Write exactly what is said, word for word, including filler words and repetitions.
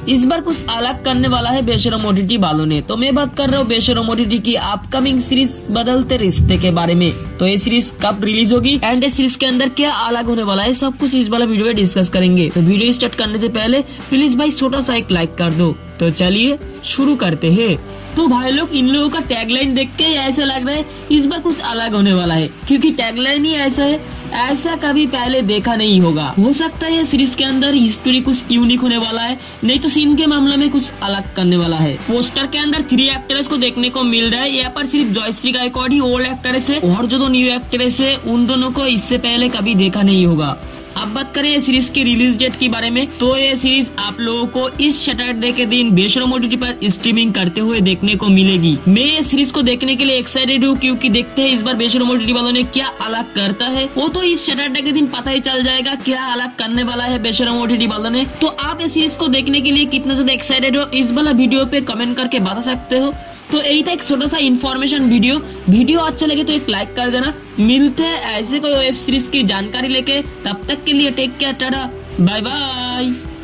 इस बार कुछ अलग करने वाला है बेशरम ओटीटी वालों ने। तो मैं बात कर रहा हूँ बेशरम ओटीटी की अपकमिंग सीरीज बदलते रिश्ते के बारे में। तो ये सीरीज कब रिलीज होगी एंड इस सीरीज के अंदर क्या अलग होने वाला है, सब कुछ इस वाला वीडियो में डिस्कस करेंगे। तो वीडियो स्टार्ट करने से पहले प्लीज भाई छोटा सा एक लाइक कर दो। तो चलिए शुरू करते हैं। तो भाई लोग इन लोगों का टैगलाइन देख के ऐसा लग रहा है इस बार कुछ अलग होने वाला है, क्योंकि टैगलाइन ही ऐसा है, ऐसा कभी पहले देखा नहीं होगा। हो सकता है सीरीज के अंदर हिस्ट्री कुछ यूनिक होने वाला है, नहीं तो सीन के मामले में कुछ अलग करने वाला है। पोस्टर के अंदर थ्री एक्ट्रेस को देखने को मिल रहा है। यहाँ पर सिर्फ जयश्री गायकवाड़ ही ओल्ड एक्ट्रेस है और जो दो न्यू एक्ट्रेस है उन दोनों को इससे पहले कभी देखा नहीं होगा। अब बात करें ये सीरीज की रिलीज डेट के बारे में, तो ये सीरीज आप लोगों को इस सैटरडे के दिन बेशरम ओटीटी पर स्ट्रीमिंग करते हुए देखने को मिलेगी। मैं ये सीरीज को देखने के लिए एक्साइटेड हूँ, क्योंकि देखते हैं इस बार बेशरम ओटीटी वालों ने क्या अलग करता है। वो तो इस सैटरडे के दिन पता ही चल जाएगा क्या अलग करने वाला है बेशरम ओटीटी वालों ने। तो आप इस सीरीज को देखने के लिए कितना ज्यादा एक्साइटेड हो इस वाला वीडियो पे कमेंट करके बता सकते हो। तो यही था एक छोटा सा इन्फॉर्मेशन वीडियो। वीडियो अच्छा लगे तो एक लाइक कर देना। मिलते हैं ऐसे कोई वेब सीरीज की जानकारी लेके, तब तक के लिए take care, tata, bye bye.